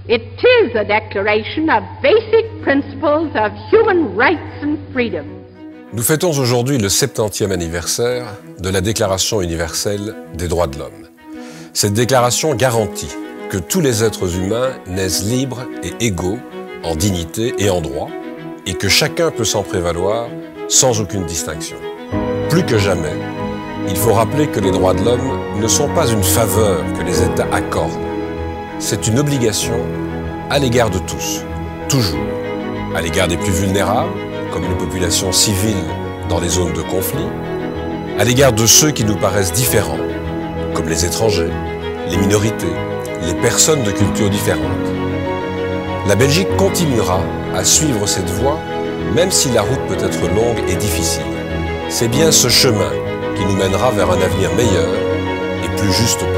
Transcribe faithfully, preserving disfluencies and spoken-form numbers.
It is a declaration of basic principles of human rights and freedoms. Nous fêtons aujourd'hui le septantième anniversaire de la Déclaration universelle des droits de l'homme. Cette déclaration garantit que tous les êtres humains naissent libres et égaux en dignité et en droit, et que chacun peut s'en prévaloir sans aucune distinction. Plus que jamais, il faut rappeler que les droits de l'homme ne sont pas une faveur que les États accordent. C'est une obligation à l'égard de tous, toujours. À l'égard des plus vulnérables, comme les populations civiles dans les zones de conflit, à l'égard de ceux qui nous paraissent différents, comme les étrangers, les minorités, les personnes de cultures différentes. La Belgique continuera à suivre cette voie, même si la route peut être longue et difficile. C'est bien ce chemin qui nous mènera vers un avenir meilleur et plus juste.